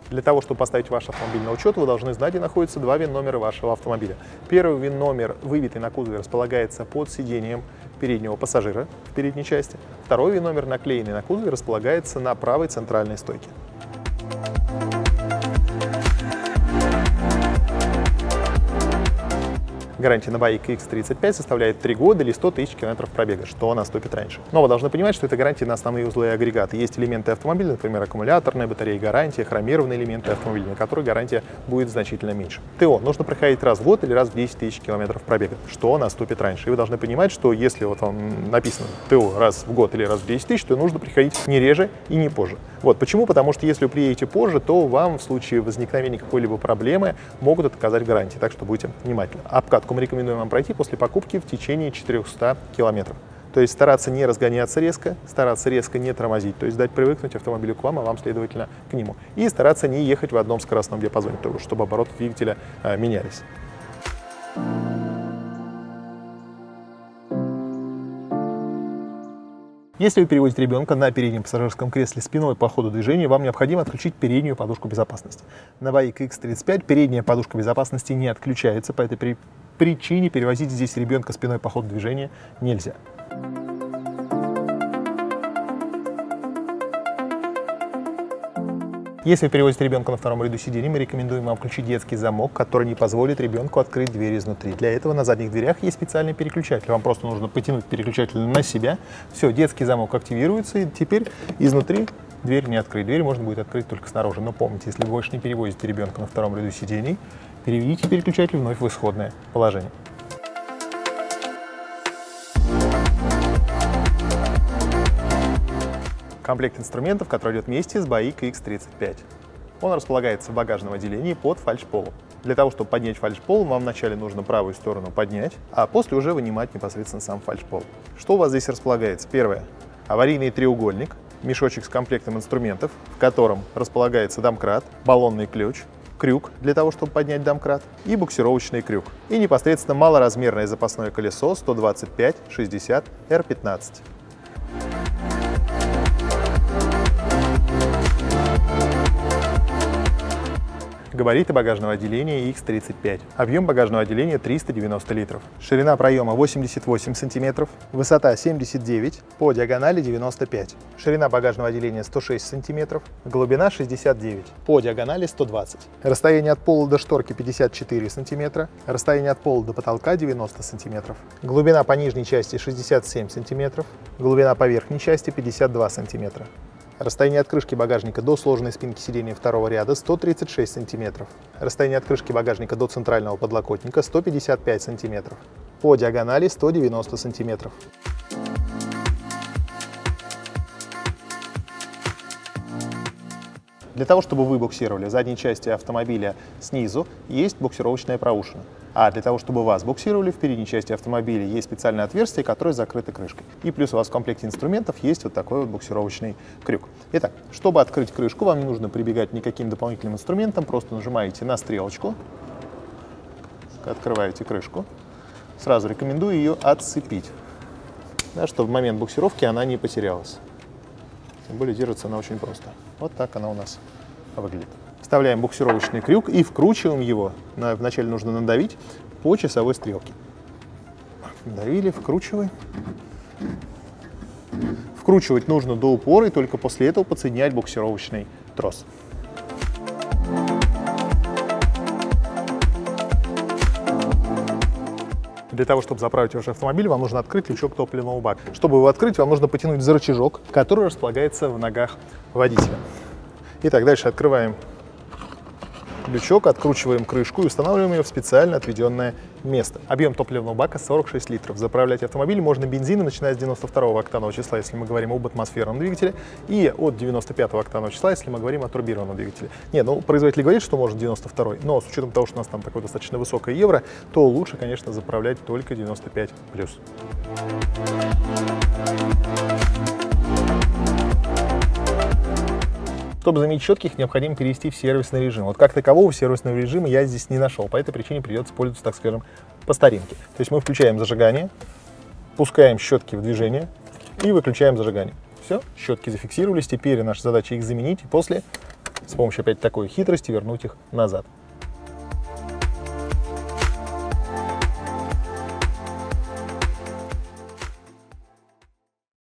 Для того, чтобы поставить ваш автомобиль на учет, вы должны знать, где находятся два ВИН-номера вашего автомобиля. Первый ВИН-номер, выбитый на кузове, располагается под сиденьем переднего пассажира в передней части. Второй ВИН-номер, наклеенный на кузове, располагается на правой центральной стойке. Гарантия на BAIC X35 составляет 3 года или 100 тысяч километров пробега, что наступит раньше. Но вы должны понимать, что это гарантия на основные узлы и агрегаты. Есть элементы автомобиля, например, аккумуляторная батарея гарантия, хромированные элементы автомобиля, на которые гарантия будет значительно меньше. ТО нужно проходить раз в год или раз в 10 тысяч километров пробега, что наступит раньше. И вы должны понимать, что если вот вам написано ТО раз в год или раз в 10 тысяч, то нужно приходить не реже и не позже. Вот почему? Потому что если вы приедете позже, то вам в случае возникновения какой-либо проблемы могут отказать гарантии, так что будьте внимательны. Обкатку мы рекомендуем вам пройти после покупки в течение 400 километров. То есть стараться не разгоняться резко, стараться резко не тормозить, то есть дать привыкнуть автомобилю к вам, а вам, следовательно, к нему. И стараться не ехать в одном скоростном диапазоне, чтобы обороты двигателя менялись. Если вы перевозите ребенка на переднем пассажирском кресле спиной по ходу движения, вам необходимо отключить переднюю подушку безопасности. На BAIC X35 передняя подушка безопасности не отключается, по этой причине перевозить здесь ребенка спиной по ходу движения нельзя. Если вы перевозите ребенка на втором ряду сидений, мы рекомендуем вам включить детский замок, который не позволит ребенку открыть дверь изнутри. Для этого на задних дверях есть специальный переключатель. Вам просто нужно потянуть переключатель на себя. Все, детский замок активируется, и теперь изнутри дверь не открыть. Дверь можно будет открыть только снаружи. Но помните, если вы больше не перевозите ребенка на втором ряду сидений, переведите переключатель вновь в исходное положение. Комплект инструментов, который идет вместе с BAIC X35. Он располагается в багажном отделении под фальшполом. Для того, чтобы поднять фальшпол, вам вначале нужно правую сторону поднять, а после уже вынимать непосредственно сам фальшпол. Что у вас здесь располагается? Первое. Аварийный треугольник, мешочек с комплектом инструментов, в котором располагается домкрат, баллонный ключ, крюк для того, чтобы поднять домкрат, и буксировочный крюк. И непосредственно малоразмерное запасное колесо 125/60 R15. Габариты багажного отделения X35. Объем багажного отделения 390 литров. Ширина проема 88 см, высота 79, по диагонали 95. Ширина багажного отделения 106 см, глубина 69, по диагонали 120. Расстояние от пола до шторки 54 см, расстояние от пола до потолка 90 см. Глубина по нижней части 67 см, глубина по верхней части 52 см. Расстояние от крышки багажника до сложенной спинки сидения второго ряда 136 см. Расстояние от крышки багажника до центрального подлокотника 155 см. По диагонали 190 см. Для того, чтобы вы буксировали в задней части автомобиля снизу, есть буксировочная проушина. А для того, чтобы вас буксировали в передней части автомобиля, есть специальное отверстие, которое закрыто крышкой. И плюс у вас в комплекте инструментов есть вот такой вот буксировочный крюк. Итак, чтобы открыть крышку, вам не нужно прибегать ни к каким дополнительным инструментам, просто нажимаете на стрелочку, открываете крышку. Сразу рекомендую ее отцепить, да, чтобы в момент буксировки она не потерялась. Тем более держится она очень просто. Вот так она у нас выглядит. Вставляем буксировочный крюк и вкручиваем его. Вначале нужно надавить по часовой стрелке. Надавили, вкручиваем. Вкручивать нужно до упора и только после этого подсоединять буксировочный трос. Для того, чтобы заправить ваш автомобиль, вам нужно открыть лючок топливного бака. Чтобы его открыть, вам нужно потянуть за рычажок, который располагается в ногах водителя. Итак, дальше открываем лючок, откручиваем крышку и устанавливаем ее в специально отведенное место. Объем топливного бака 46 литров. Заправлять автомобиль можно бензином, начиная с 92-го октанового числа, если мы говорим об атмосферном двигателе, и от 95-го октанового числа, если мы говорим о турбированном двигателе. Нет, ну, производитель говорит, что можно 92-й, но с учетом того, что у нас там такое достаточно высокое евро, то лучше, конечно, заправлять только 95+. Чтобы заменить щетки, их необходимо перевести в сервисный режим. Вот как такового сервисного режима я здесь не нашел, по этой причине придется пользоваться, так скажем, по старинке. То есть мы включаем зажигание, пускаем щетки в движение и выключаем зажигание. Все, щетки зафиксировались, теперь наша задача их заменить и после с помощью опять такой хитрости вернуть их назад.